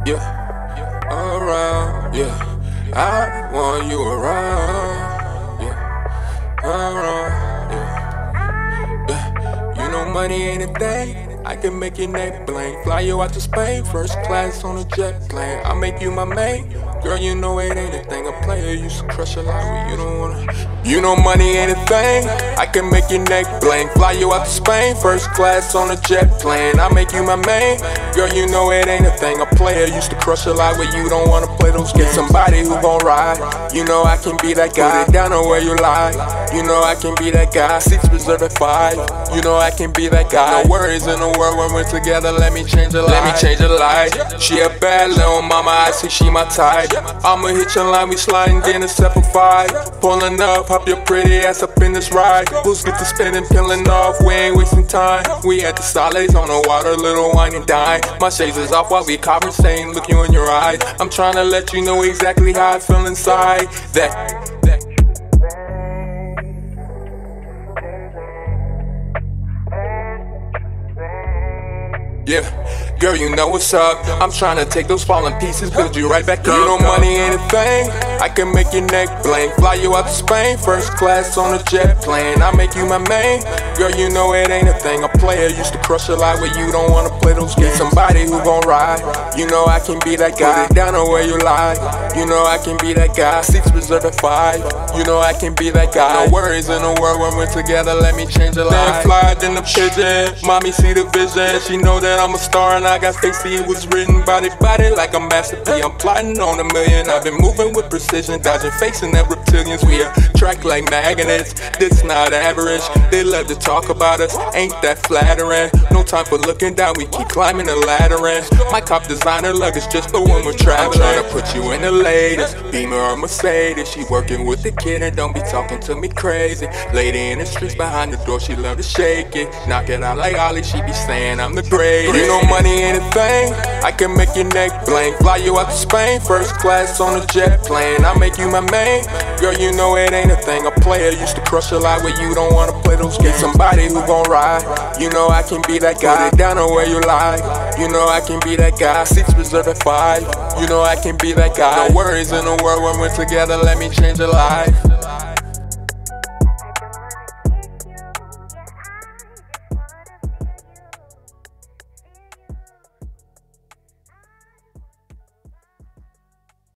yeah, around, yeah. I want you around, yeah, around, yeah. You know money ain't a thing. I can make your neck blank. Fly you out to Spain, first class on a jet plane. I'll make you my main. Girl, you know it ain't a thing. A player used to crush a lot, but you don't wanna. You know money ain't a thing. I can make your neck blank. Fly you out to Spain, first class on a jet plane. I'll make you my main. Girl, you know it ain't a thing. A player used to crush a lot, but you don't wanna play those games. Get somebody who gon' ride. You know I can be that guy. Put it down on where you lie. You know I can be that guy. Seats reserved at 5. You know I can be that guy. No worries in the world when we're together. Let me change a life. Let me change a life. She a bad little mama. I see she my type. I'ma hit your line. We sliding in a 7-5. Pulling up, hop your pretty ass up in this ride. Who's get to spinning, peeling off? We ain't wasting time. We at the Sales on the water, little wine and dine. My shades is off while we conversating. Look you in your eyes. I'm trying to let you know exactly how I feel inside. Yeah, girl, you know what's up. I'm trying to take those falling pieces, build you right back up. You know money ain't a thing. I can make your neck blank. Fly you out to Spain, first class on a jet plane. I'll make you my main. Girl, you know it ain't a thing. A player used to crush a lot, but you don't wanna play those games. Get somebody who gon' ride. You know I can be that guy. Put it down on where you lie. You know I can be that guy. Seats reserved at 5. You know I can be that guy. No worries in the world when we're together. Let me change a life. Then fly than the pigeon. Mommy see the vision. She know that I'm a star and I got Stacy. It was written body like a masterpiece. I'm plotting on $1 million. I've been moving with precision, dodging, facing that reptilians. We attract like magnets. This not average. They love to talk about us. Ain't that flattering? No time for looking down. We keep climbing the ladder. And my cop designer luggage just for when we're traveling. I'm trying to put you in the latest Beamer or Mercedes. She working with the kid and don't be talking to me crazy. Lady in the streets behind the door. She love to shake it, knock it out like Ollie. She be saying I'm the greatest. You know money ain't a thing. I can make your neck blank. Fly you out to Spain, first class on a jet plane. I'll make you my main. Girl, you know it ain't a thing. A player used to crush a lot, but you don't wanna play those games. Get somebody who gon' ride. You know I can be that guy. Put it down on where you lie. You know I can be that guy. Seats reserved at 5. You know I can be that guy. No worries in the world when we're together. Let me change your life.